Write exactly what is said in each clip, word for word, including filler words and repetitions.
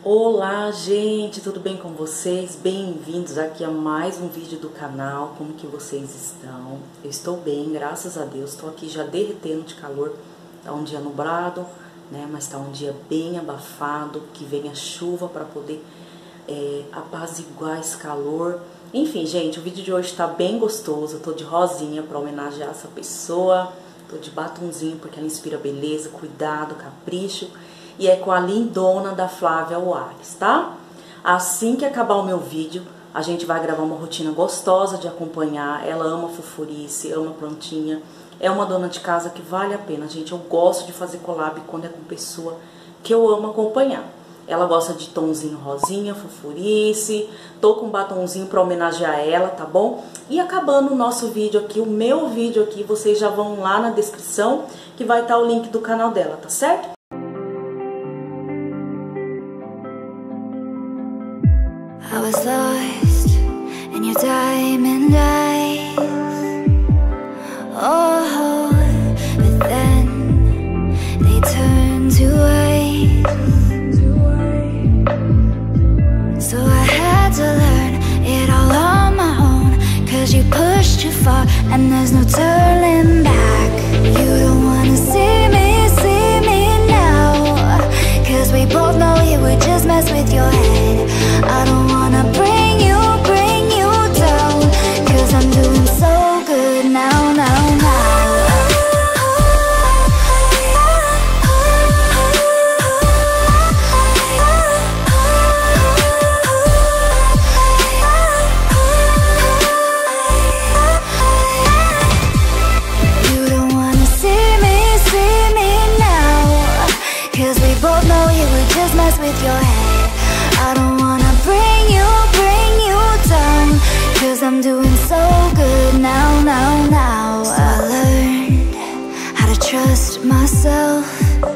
Olá, gente, tudo bem com vocês? Bem-vindos aqui a mais um vídeo do canal. Como que vocês estão? Eu estou bem, graças a Deus. Estou aqui já derretendo de calor. Tá um dia nublado, né? Mas tá um dia bem abafado, que vem a chuva para poder é, apaziguar esse calor. Enfim, gente, o vídeo de hoje tá bem gostoso. Eu tô de rosinha para homenagear essa pessoa. Tô de batonzinho porque ela inspira beleza, cuidado, capricho. E é com a lindona da Flávia Oares, tá? Assim que acabar o meu vídeo, a gente vai gravar uma rotina gostosa de acompanhar. Ela ama fofurice, ama plantinha. É uma dona de casa que vale a pena, gente. Eu gosto de fazer collab quando é com pessoa que eu amo acompanhar. Ela gosta de tonzinho rosinha, fofurice. Tô com um batonzinho pra homenagear ela, tá bom? E acabando o nosso vídeo aqui, o meu vídeo aqui, vocês já vão lá na descrição, que vai estar o link do canal dela, tá certo? I was lost in your diamond eyes. Oh, but then they turned to ice. So I had to learn it all on my own, 'cause you pushed too far and there's no turning back. You don't wanna see me, see me now, 'cause we both know it would just mess with your head. I don't wanna bring you, bring you down, 'cause I'm doing so good now, now, now. You don't wanna see me, see me now, 'cause we both know it would just mess with your head. I don't wanna bring you, bring you down, 'cause I'm doing so good now, now, now. So I learned how to trust myself.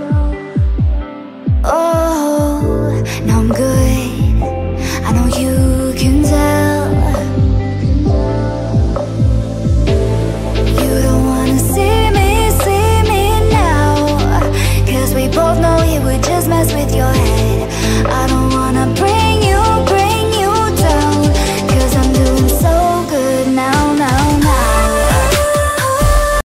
Oh, now I'm good, I know you can tell. You don't wanna see me, see me now, 'cause we both know it would just mess with your head. I don't wanna bring you, bring you down, 'cause I'm doing so good now, now, now.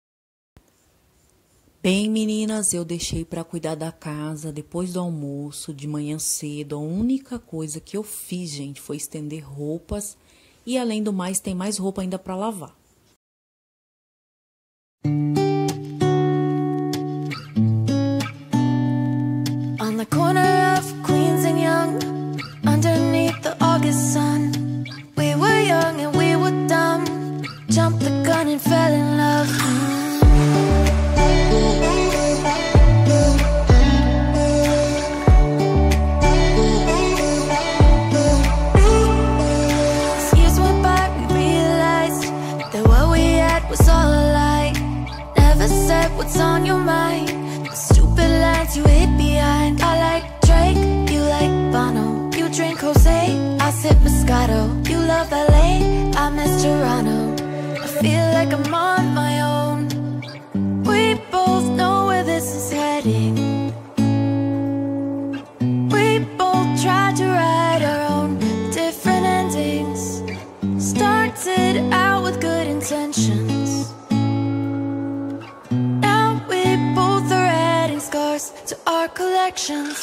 Bem, meninas, eu deixei pra cuidar da casa depois do almoço, de manhã cedo. A única coisa que eu fiz, gente, foi estender roupas. E além do mais, tem mais roupa ainda pra lavar. On the corner of Queens and Young, underneath the August sun, we were young and we were dumb, jumped the gun and fell in love. As years went by, we realized that what we had was all a lie. Never said what's on your mind, the stupid lines you hid behind. I like Drake, you like Bono. You drink Jose, I sip Moscato. You love L A, I miss Toronto. I feel like I'm on my own. We both know where this is heading. We both tried to write our own different endings. Started out with good intentions. Now we both are adding scars to our collections.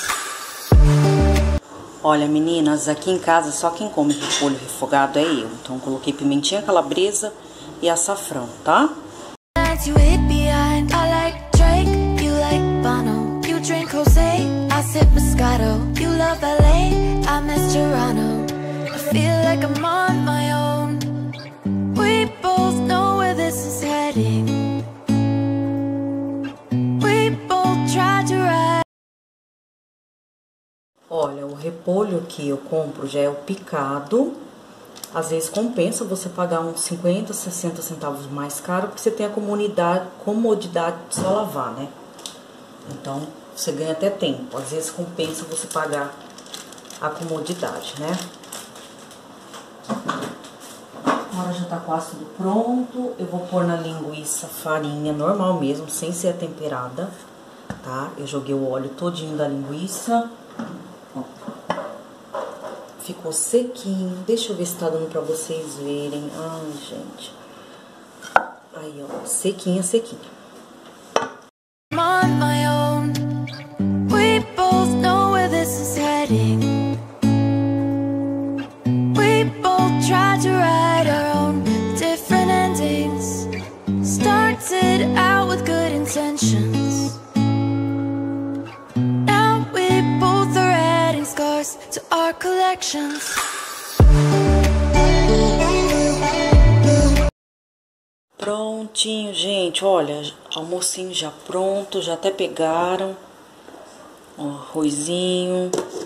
Olha, meninas, aqui em casa só quem come repolho refogado é eu. Então coloquei pimentinha calabresa e açafrão, tá? You hid behind. I like Drake, you like Bono. You drink Jose, I sip Moscato. You love L A, I miss Toronto. I feel like I'm on my own. We both know where this is heading. We both tried to ride. Olha, o repolho que eu compro já é o picado. Às vezes compensa você pagar uns cinquenta, sessenta centavos mais caro, porque você tem a comodidade, comodidade de só lavar, né? Então, você ganha até tempo. Às vezes compensa você pagar a comodidade, né? Agora já tá quase tudo pronto. Eu vou pôr na linguiça farinha normal mesmo, sem ser temperada, tá? Eu joguei o óleo todinho da linguiça. Ó. ficou sequinho. Deixa eu ver se tá dando pra vocês verem. Ai, gente. Aí, ó, sequinha, sequinha. On my own, we both know where this is heading. We both tried to write our own different endings. Started out with good intentions. Now we both are adding scars to our collections. Prontinho, gente, olha, almocinho já pronto, já até pegaram, ó, arrozinho,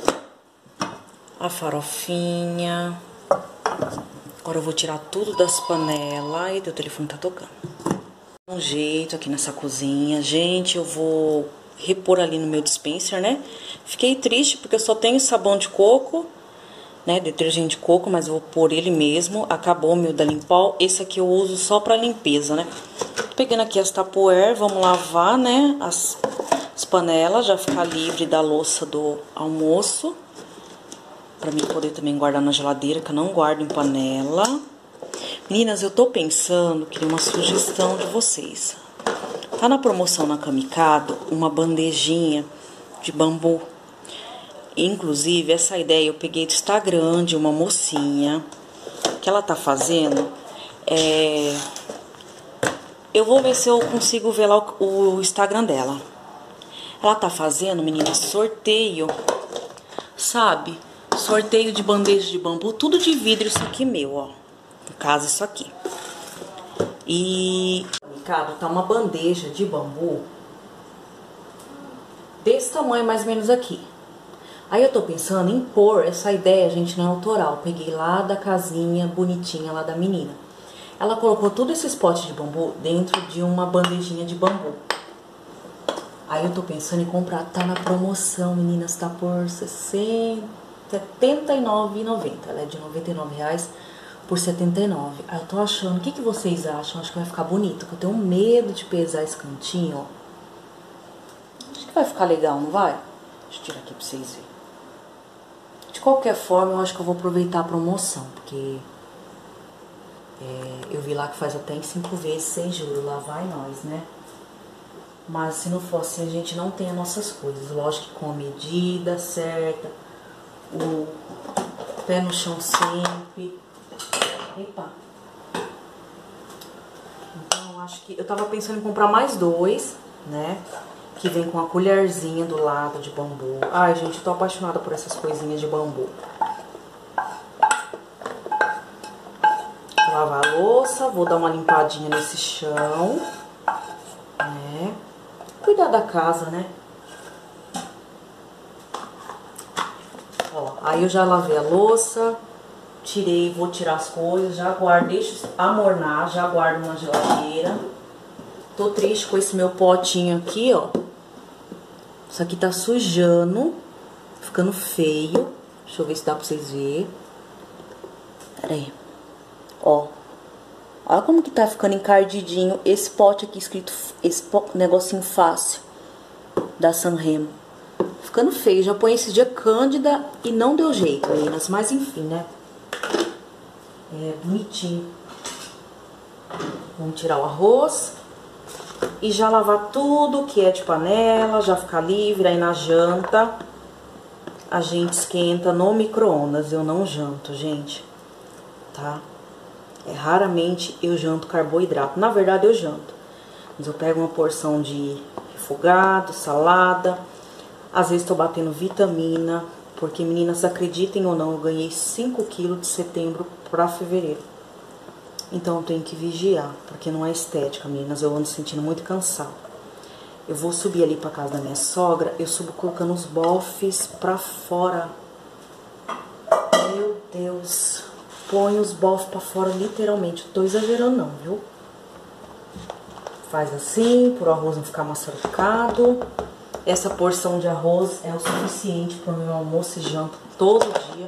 a farofinha. Agora eu vou tirar tudo das panelas. E o telefone tá tocando. Um jeito aqui nessa cozinha, gente, eu vou repor ali no meu dispenser, né? Fiquei triste porque eu só tenho sabão de coco, né, detergente de coco, mas eu vou pôr ele mesmo. Acabou o meu da Limpol. Esse aqui eu uso só pra limpeza, né? Tô pegando aqui as Tupperware, vamos lavar, né, as, as panelas, já ficar livre da louça do almoço. Pra mim poder também guardar na geladeira, que eu não guardo em panela. Meninas, eu tô pensando, queria uma sugestão de vocês. Tá na promoção na Camicado uma bandejinha de bambu. Inclusive, essa ideia eu peguei do Instagram de uma mocinha, que ela tá fazendo. É... Eu vou ver se eu consigo ver lá o, o Instagram dela. Ela tá fazendo, menina, sorteio, sabe? Sorteio de bandeja de bambu, tudo de vidro, isso aqui meu, ó. No caso, isso aqui. E... Ricardo, tá uma bandeja de bambu desse tamanho, mais ou menos aqui. Aí eu tô pensando em pôr essa ideia, gente, não é autoral. Peguei lá da casinha bonitinha lá da menina. Ela colocou todo esse pote de bambu dentro de uma bandejinha de bambu. Aí eu tô pensando em comprar, tá na promoção, meninas, tá por setenta e nove reais e noventa centavos. Ela é de noventa e nove reais por setenta e nove reais. Aí eu tô achando, o que, que vocês acham? Acho que vai ficar bonito, porque eu tenho medo de pesar esse cantinho, ó. Acho que vai ficar legal, não vai? Deixa eu tirar aqui pra vocês verem. De qualquer forma, eu acho que eu vou aproveitar a promoção, porque é, eu vi lá que faz até em cinco vezes sem juros, lá vai nós, né? Mas se não for assim, a gente não tem as nossas coisas. Lógico que com a medida certa, o pé no chão sempre. Epa! Então, eu acho que... Eu tava pensando em comprar mais dois, né? Que vem com a colherzinha do lado de bambu. Ai, gente, eu tô apaixonada por essas coisinhas de bambu. Vou lavar a louça, vou dar uma limpadinha nesse chão, né? Cuidar da casa, né? Ó, aí eu já lavei a louça, tirei, vou tirar as coisas, já guardo, deixo amornar, já guardo na geladeira. Tô triste com esse meu potinho aqui, ó. Isso aqui tá sujando, ficando feio. Deixa eu ver se dá pra vocês verem. Pera aí. Ó. Olha como que tá ficando encardidinho esse pote aqui escrito, esse negocinho fácil da Sanremo. Ficando feio. Já põe esse dia Cândida e não deu jeito, meninas. Mas enfim, né? É bonitinho. Vamos tirar o arroz. E já lavar tudo que é de panela, já ficar livre. Aí na janta a gente esquenta no micro-ondas. Eu não janto, gente, tá? É, raramente eu janto carboidrato. Na verdade eu janto, mas eu pego uma porção de refogado, salada. Às vezes tô batendo vitamina, porque meninas, acreditem ou não, eu ganhei cinco quilos de setembro pra fevereiro. Então eu tenho que vigiar, porque não é estética, meninas. Eu ando sentindo muito cansado. Eu vou subir ali pra casa da minha sogra. Eu subo colocando os bofes pra fora. Meu Deus. Põe os bofes pra fora literalmente. Eu tô exagerando não, viu? Faz assim, pro arroz não ficar maçarocado. Essa porção de arroz é o suficiente pro meu almoço e janta todo dia.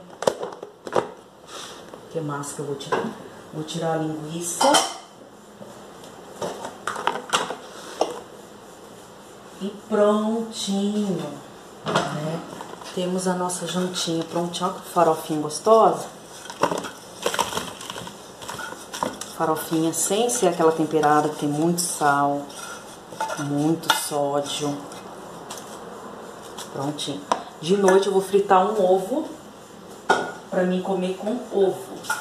Que mais que eu vou tirar? Vou tirar a linguiça. E prontinho, né? Temos a nossa jantinha prontinha, olha que farofinha gostosa. Farofinha sem ser aquela temperada que tem muito sal, muito sódio. Prontinho. De noite eu vou fritar um ovo pra mim comer com ovo.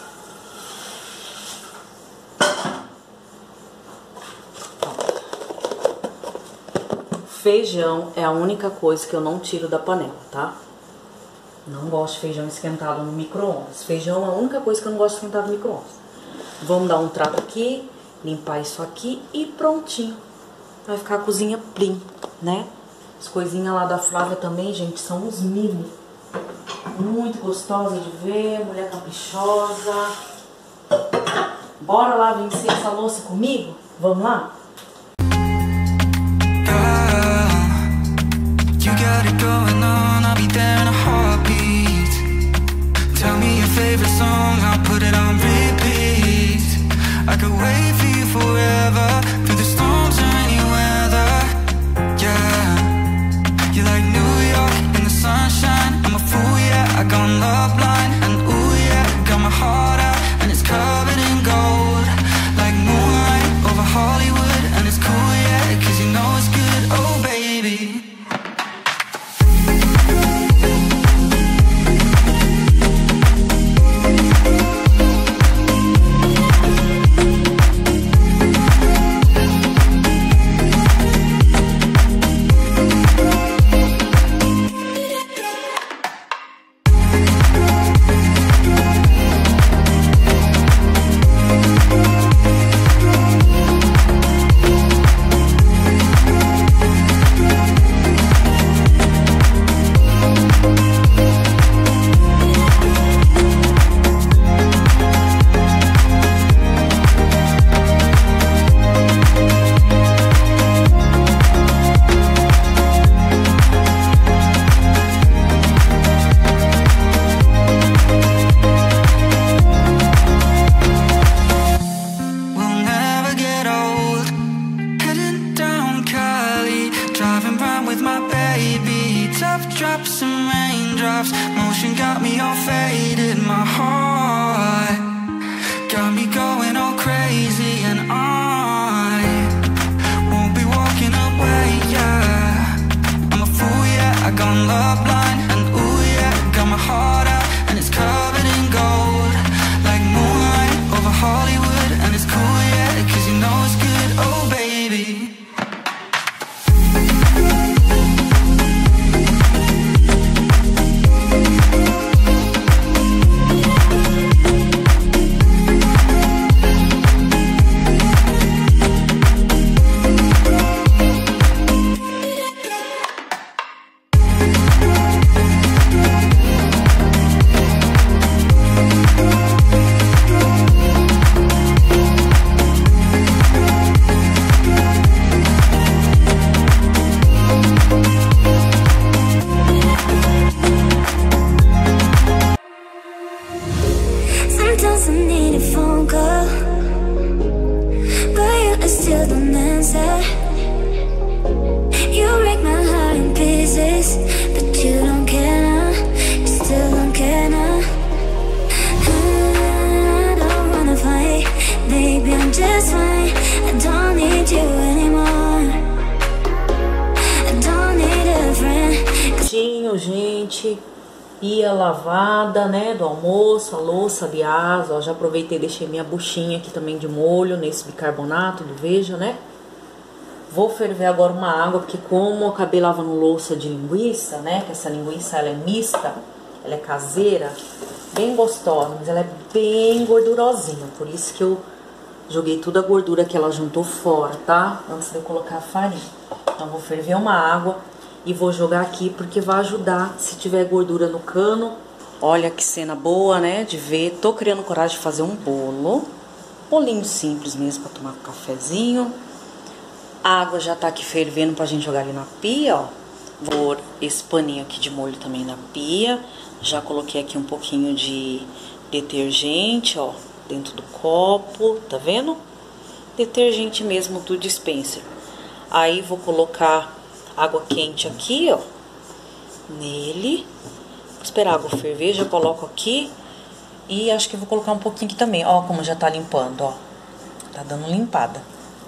Feijão é a única coisa que eu não tiro da panela, tá? Não gosto de feijão esquentado no micro-ondas. Feijão é a única coisa que eu não gosto de esquentar no micro-ondas. Vamos dar um trato aqui, limpar isso aqui e prontinho. Vai ficar a cozinha plim, né? As coisinhas lá da Flávia também, gente, são uns mimos. Muito gostosa de ver, mulher caprichosa. Bora lá vencer essa louça comigo? Vamos lá? You got it going on, I'll be there in a heartbeat. Tell me your favorite song, I'll put it on repeat. I could wait for you forever, through the storms or any weather. Yeah, you're like New York in the sunshine. I'm a fool, yeah, I got love blind. And ooh yeah, got my heart out and it's covered in gold. Like moonlight over Hollywood. And it's cool, yeah, cause you know it's good, oh baby. Drops and raindrops, motion got me all faded. My heart got me going all crazy, and I won't be walking away, yeah. I'm a fool, yeah, I got love blind. And ooh yeah, got my heart out and it's covered in gold. Like moonlight over Hollywood. And it's cool, yeah, cause you know it's good, oh baby. Sometimes I need a phone call, but you still don't answer. You break my heart in pieces, but you don't care now. You still don't care now. I don't wanna fight, baby, I'm just fine. I don't need you anymore. I don't need a friend. Tinho, gente. Pia lavada, né, do almoço, a louça, aliás, ó, já aproveitei e deixei minha buchinha aqui também de molho nesse bicarbonato do Veja, né. Vou ferver agora uma água, porque como eu acabei lavando louça de linguiça, né, que essa linguiça ela é mista, ela é caseira, bem gostosa, mas ela é bem gordurosinha, por isso que eu joguei toda a gordura que ela juntou fora, tá, antes de eu colocar a farinha. Então vou ferver uma água e vou jogar aqui porque vai ajudar se tiver gordura no cano. Olha que cena boa, né, de ver. Tô criando coragem de fazer um bolo. Bolinho simples mesmo pra tomar com cafezinho. A água já tá aqui fervendo pra gente jogar ali na pia, ó. Vou pôr esse paninho aqui de molho também na pia. Já coloquei aqui um pouquinho de detergente, ó, dentro do copo, tá vendo? Detergente mesmo do dispenser. Aí vou colocar água quente aqui, ó, nele. Vou esperar a água ferver, já coloco aqui. E acho que vou colocar um pouquinho aqui também. Ó como já tá limpando, ó. Tá dando limpada.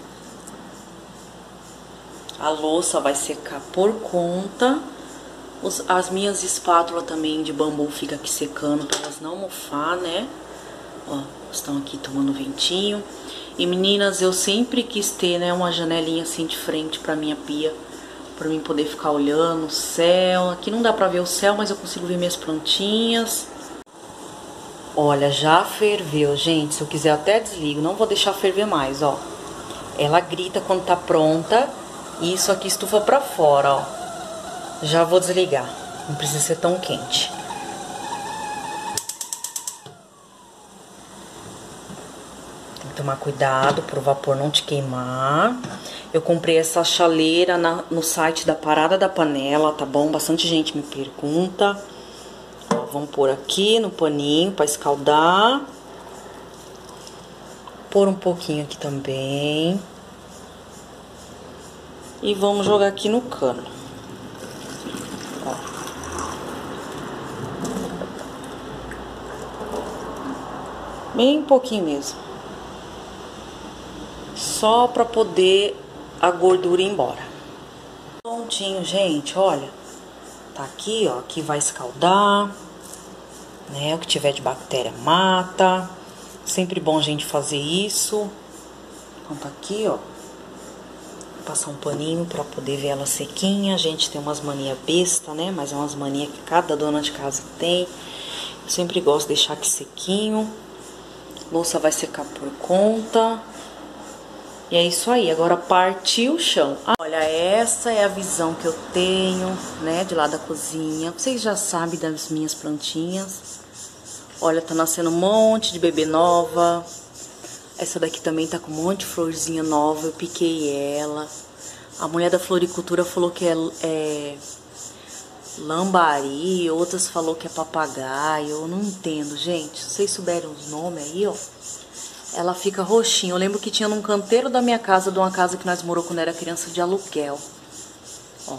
A louça vai secar por conta. Os, as minhas espátulas também de bambu ficam aqui secando pra elas não mofar, né? Ó, estão aqui tomando ventinho. E meninas, eu sempre quis ter, né, uma janelinha assim de frente pra minha pia. Pra mim poder ficar olhando o céu. Aqui não dá pra ver o céu, mas eu consigo ver minhas plantinhas. Olha, já ferveu, gente. Se eu quiser eu até desligo. Não vou deixar ferver mais, ó. Ela grita quando tá pronta. E isso aqui estufa pra fora, ó. Já vou desligar. Não precisa ser tão quente. Tem que tomar cuidado pro vapor não te queimar. Eu comprei essa chaleira na, no site da Parada da Panela, tá bom? Bastante gente me pergunta. Ó, vamos pôr aqui no paninho pra escaldar. Pôr um pouquinho aqui também. E vamos jogar aqui no cano. Ó. Bem pouquinho mesmo. Só pra poder a gordura ir embora. Prontinho, gente, olha. Tá aqui, ó. Aqui vai escaldar. Né? O que tiver de bactéria mata. Sempre bom a gente fazer isso. Então tá aqui, ó. Passar um paninho pra poder ver ela sequinha. A gente tem umas manias besta, né? Mas é umas manias que cada dona de casa tem. Eu sempre gosto de deixar aqui sequinho. Louça vai secar por conta. E é isso aí. Agora partiu o chão. Ah, olha, essa é a visão que eu tenho, né? De lá da cozinha. Vocês já sabem das minhas plantinhas. Olha, tá nascendo um monte de bebê nova. Essa daqui também tá com um monte de florzinha nova, eu piquei ela. A mulher da floricultura falou que é, é lambari, outras falou que é papagaio. Eu não entendo, gente. Se vocês souberem os nomes aí, ó. Ela fica roxinha. Eu lembro que tinha num canteiro da minha casa, de uma casa que nós moramos quando era criança, de aluguel. Ó.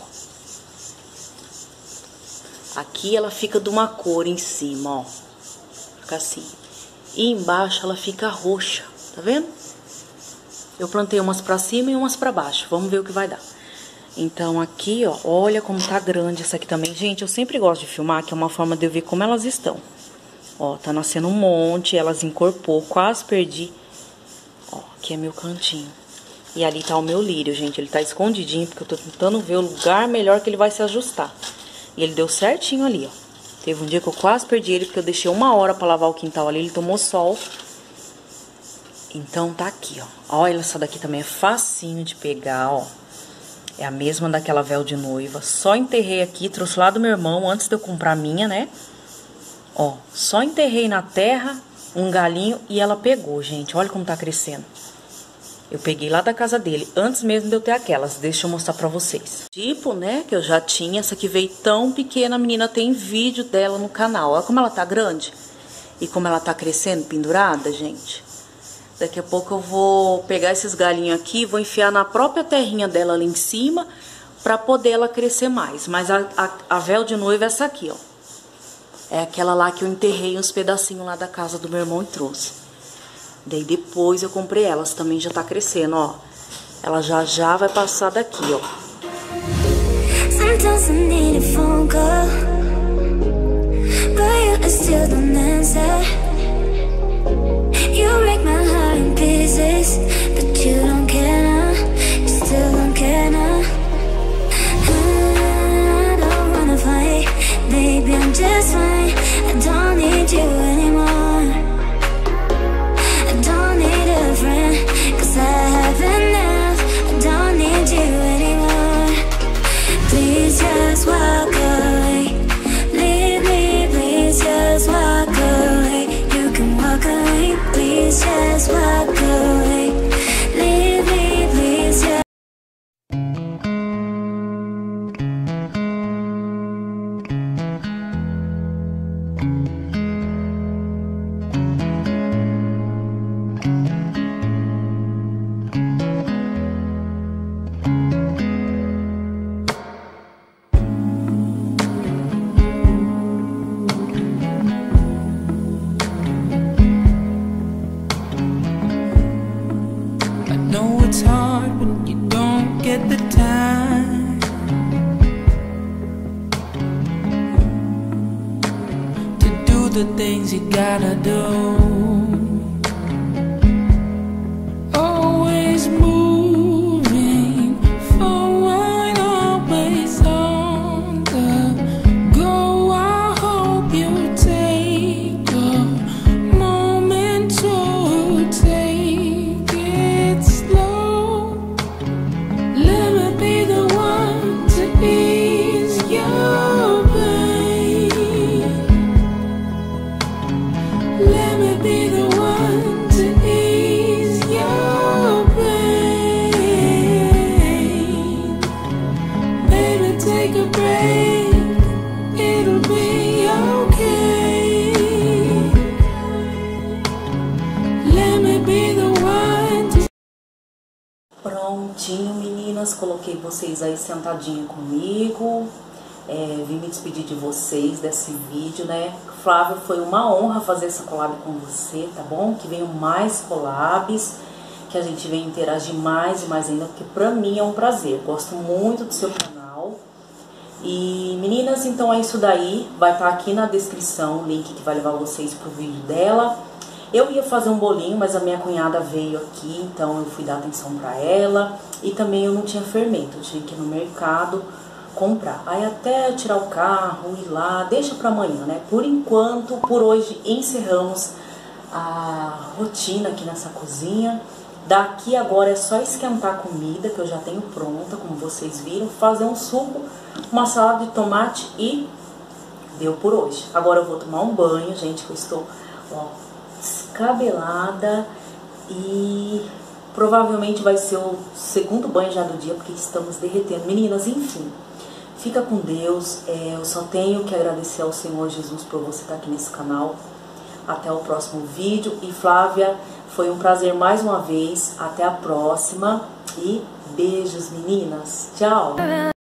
Aqui ela fica de uma cor em cima, ó. Fica assim. E embaixo ela fica roxa. Tá vendo? Eu plantei umas pra cima e umas pra baixo. Vamos ver o que vai dar. Então aqui, ó, olha como tá grande essa aqui também. Gente, eu sempre gosto de filmar, que é uma forma de eu ver como elas estão. Ó, tá nascendo um monte, elas incorporou, quase perdi. Ó, aqui é meu cantinho. E ali tá o meu lírio, gente. Ele tá escondidinho, porque eu tô tentando ver o lugar melhor que ele vai se ajustar. E ele deu certinho ali, ó. Teve um dia que eu quase perdi ele, porque eu deixei uma hora pra lavar o quintal ali, ele tomou sol. Então tá aqui, ó. Olha, essa daqui também é facinho de pegar, ó. É a mesma daquela véu de noiva. Só enterrei aqui, trouxe lá do meu irmão antes de eu comprar a minha, né? Ó, só enterrei na terra um galinho e ela pegou, gente. Olha como tá crescendo. Eu peguei lá da casa dele, antes mesmo de eu ter aquelas. Deixa eu mostrar pra vocês. Tipo, né, que eu já tinha. Essa aqui veio tão pequena, a menina tem vídeo dela no canal. Olha como ela tá grande. E como ela tá crescendo, pendurada, gente. Daqui a pouco eu vou pegar esses galinhos aqui, vou enfiar na própria terrinha dela ali em cima, pra poder ela crescer mais. Mas a, a, a véu de noiva é essa aqui, ó. É aquela lá que eu enterrei uns pedacinhos lá da casa do meu irmão e trouxe. Daí depois eu comprei elas, também já tá crescendo, ó. Ela já já vai passar daqui, ó. Sometimes I need a phone call, but you still don't answer. You break my heart in pieces, but you don't care now, you still don't care now. I don't wanna fight, baby, I'm just fine. I don't need you anymore. I don't need a friend, cause I have enough. I don't need you anymore. Please just walk away. do the things you gotta do. Always moving forward, always on the go. I hope you take a moment to take it slow. Let me be the one to ease your pain. Let me be the one to ease your pain. Baby, take a break, it'll be okay. Let me be the one to... Prontinho, meninas, coloquei vocês aí sentadinha comigo. É, vim me despedir de vocês desse vídeo, né? Flávia, foi uma honra fazer essa collab com você, tá bom? Que venham mais collabs, que a gente venha interagir mais e mais ainda, porque pra mim é um prazer. Gosto muito do seu canal. E meninas, então é isso daí. Vai estar aqui na descrição o link que vai levar vocês pro vídeo dela. Eu ia fazer um bolinho, mas a minha cunhada veio aqui, então eu fui dar atenção pra ela. E também eu não tinha fermento, eu tinha que ir no mercado comprar. Aí até eu tirar o carro, ir lá, deixa pra amanhã, né? Por enquanto, por hoje, encerramos a rotina aqui nessa cozinha. Daqui agora é só esquentar a comida, que eu já tenho pronta, como vocês viram. Fazer um suco, uma salada de tomate e deu por hoje. Agora eu vou tomar um banho, gente, que eu estou, ó, descabelada. E provavelmente vai ser o segundo banho já do dia, porque estamos derretendo. Meninas, enfim, fica com Deus. É, eu só tenho que agradecer ao Senhor Jesus por você estar aqui nesse canal. Até o próximo vídeo. E Flávia, foi um prazer mais uma vez. Até a próxima. E beijos, meninas. Tchau!